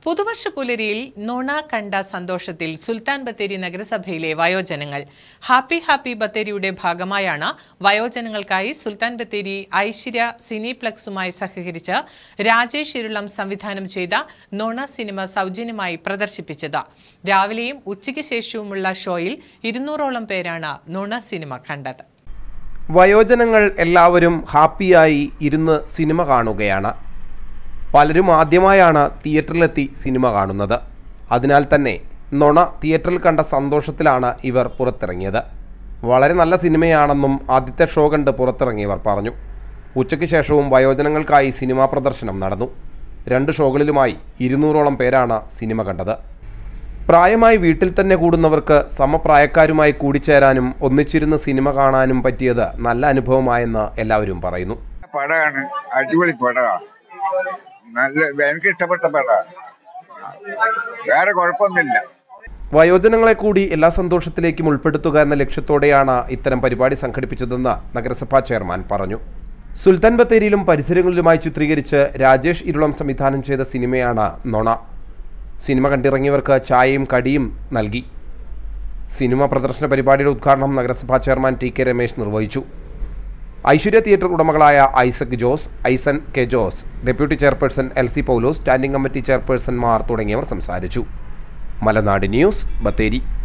പുതുവർഷ പുലരിയിൽ നോണ കണ്ട സന്തോഷത്തിൽ സുൽത്താൻ ബത്തേരി നഗരസഭയിലെ വയോജനങ്ങൾ ഹാപ്പി ഹാപ്പി ബത്തേരിയുടെ ഭാഗമായാണ് വയോജനങ്ങൾക്കായി സുൽത്താൻ ബത്തേരി ഐശ്വര്യ സിനിപ്ലക്സുമായി സഹകരിച്ച് രാജേഷ് ഇരുളം സംവിധാനം ചെയ്ത നോണ സിനിമ സൗജന്യമായി പ്രദർശിപ്പിച്ചത്. രാവിലെയും ഉച്ചയ്ക്ക് ശേഷവുമുള്ള ഷോയിൽ 200ഓളം പേരാണ് നോണ സിനിമ കണ്ടത്. വയോജനങ്ങൾ എല്ലാവരും ഹാപ്പിയായി ഇരുന്ന് സിനിമ കാണുകയാണ്. പലരും ആദ്യമായാണ് തിയേറ്ററിലെത്തി സിനിമ കാണുന്നത്. അതിനാൽ തന്നെ നൊണ തിയേറ്ററിൽ കണ്ട സന്തോഷത്തിലാണ് ഇവർ പുറത്തിറങ്ങിയത്. വളരെ നല്ല സിനിമയാണെന്നും ആദ്യത്തെ ഷോ കണ്ട് പുറത്തിറങ്ങിയവർ പറഞ്ഞു. ഉച്ചയ്ക്ക് ശേഷവും വയോജനങ്ങൾക്കായി സിനിമാ പ്രദർശനം നടന്നു. 2 ഷോകളിലുമായി 200ഓളം പേരാണ് സിനിമ കണ്ടത്. പ്രായമായി വീട്ടിൽ തന്നെ കൂടുന്നവർക്ക് സമപ്രായക്കാരുമായി കൂടിച്ചേരാനും ഒന്നിച്ചിരുന്ന് സിനിമ കാണാനും പറ്റിയത് നല്ല അനുഭവമായെന്ന് എല്ലാവരും പറയുന്നു. പടമാണ്, അടിപൊളി പടമാണ്. എനിക്ക് ഇഷ്ടപ്പെട്ട പടമാണ്, വേറെ കുഴപ്പമൊന്നുമില്ല. വയോജനങ്ങളെ കൂടി എല്ലാ സന്തോഷത്തിലേക്കും ഉൾപ്പെടുത്തുക എന്ന ലക്ഷ്യത്തോടെയാണ് ഇത്തരം പരിപാടി സംഘടിപ്പിച്ചതെന്ന് നഗരസഭാ ചെയർമാൻ പറഞ്ഞു. സുൽത്താൻ ബത്തേരിയിലും പരിസരങ്ങളിലുമായി ചിത്രീകരിച്ച് രാജേഷ് ഇരുളം സംവിധാനം ചെയ്ത സിനിമയാണ് നൊണ. സിനിമ കണ്ടിറങ്ങിയവർക്ക് ചായയും കടിയും നൽകി. സിനിമ പ്രദർശന പരിപാടിയുടെ ഉദ്ഘാടനം നഗരസഭാ ചെയർമാൻ ടി കെ രമേശ് നിർവഹിച്ചു. ഐശ്വര്യ തിയേറ്റർ ഉടമകളായ Isaac Jose, Aison K Jose, deputy chairperson LC Paulose, standing committee ചെയർപേഴ്സൺമാർ തുടങ്ങിയവർ സംസാരിച്ചു. മലനാട് ന്യൂസ്, ബത്തേരി.